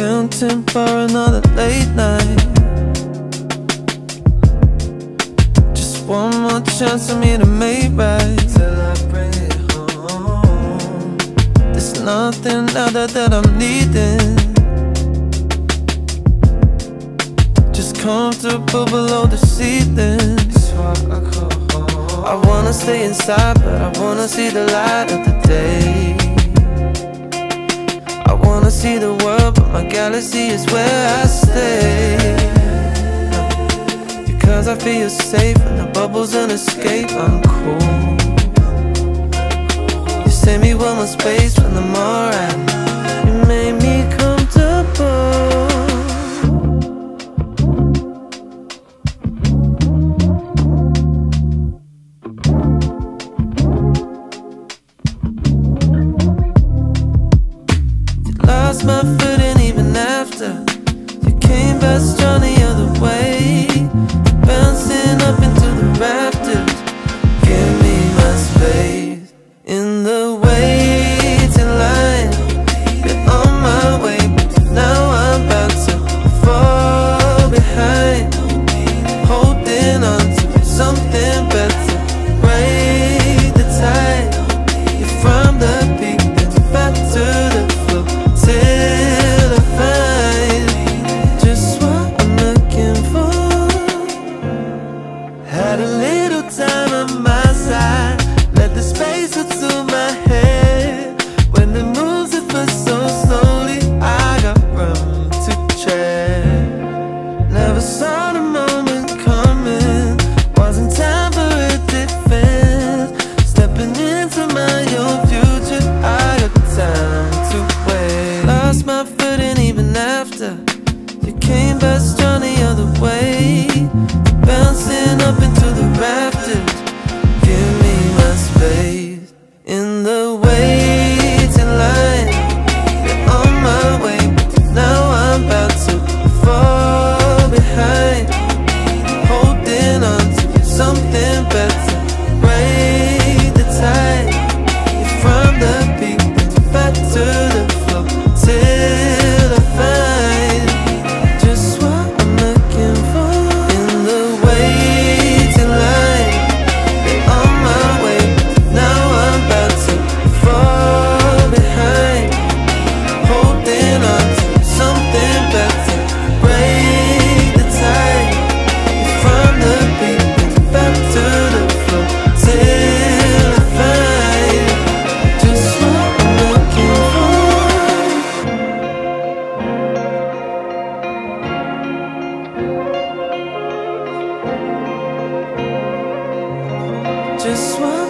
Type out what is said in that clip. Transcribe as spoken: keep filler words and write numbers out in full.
counting for another late night. Just one more chance for me to make right till I bring it home. There's nothing other that I'm needing, just comfortable below the ceiling. I wanna stay inside, but I wanna see the light of the day. I wanna see the world, but my galaxy is where I stay. Because I feel safe and the bubbles don't escape, I'm cool. You send me one more space when I'm alright. You made me comfortable. Lost my footing even after you came back strong the other way, bouncing up into the rafters. Give me my space in the waiting line. Been on my way, but now I'm about to fall behind. Holding on to something better, break the tide. You're from the peak, then back to the floor, till I find just what I'm looking for. Had a little time on my side, let the space into my head. When the moves it for so slowly, I got room to tread. Never saw the moment coming, wasn't time for a defense. Stepping into my own future, I got time to wait. Lost my footing even after you came back strong the other way, bouncing up into the rafters. Give me my space in the waiting line. Been on my way, but now I'm about to fall behind. Holding on to something better, break the tide. You're from the peak, then back to the floor, till I find just what I'm looking for. In the waiting line, been on my way, but now I'm about to fall behind. Holding on to something better, break the tide. You're from the peak, then back to the floor, till I find just what I'm looking for. Just what